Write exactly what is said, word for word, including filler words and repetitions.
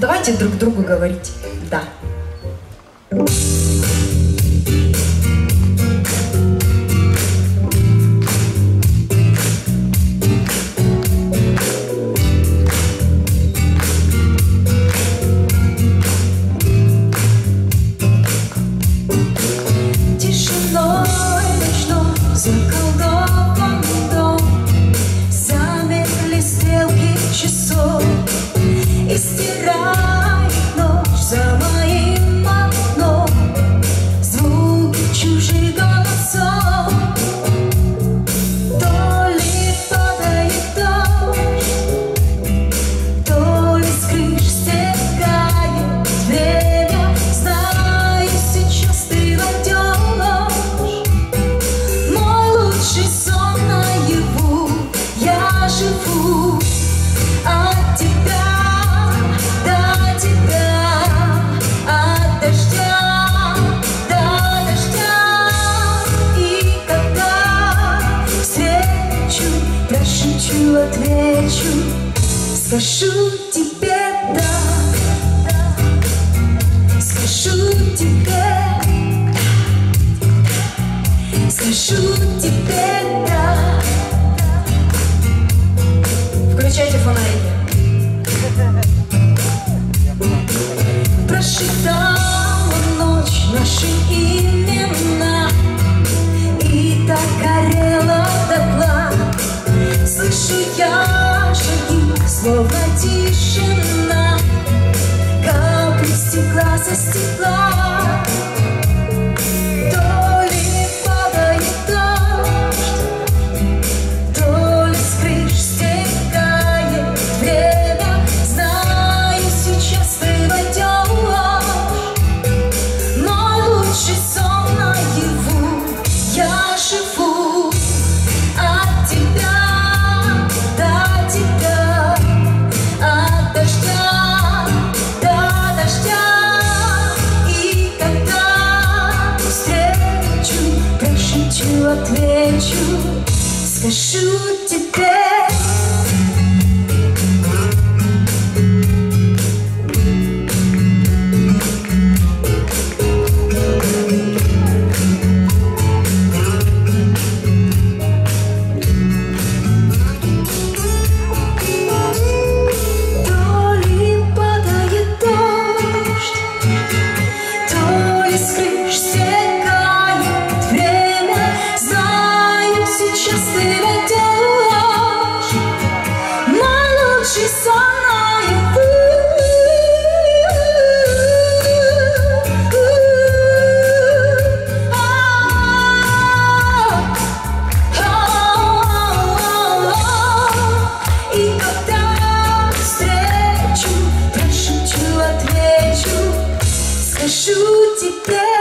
Давайте друг другу говорить «да». И стирает ночь за моим окном звуки чужих голосов. То ли падает дождь, то ли с крыш стекает время. Знаю, сейчас ты войдешь. Мой лучший сон наяву, я живу от тебя. Отвечу, скажу тебе да, скажу тебе, скажу тебе да. Включайте фонарики. Прошептала ночь наши имена и так горела дотла. Слышу я шаги, словно тишина, капли стекла со стекла. То ли падает дождь, то ли с крыш стекает время. Знаю, сейчас ты войдешь. Мой лучший сон наяву, я живу от тебя. Отвечу, скажу тебе. То ли падает дождь, то ли с крыш стекает время. Сейчас ты войдешь. Мой лучший сон наяву. И когда встречу, прошепчу, отвечу, скажу тебе.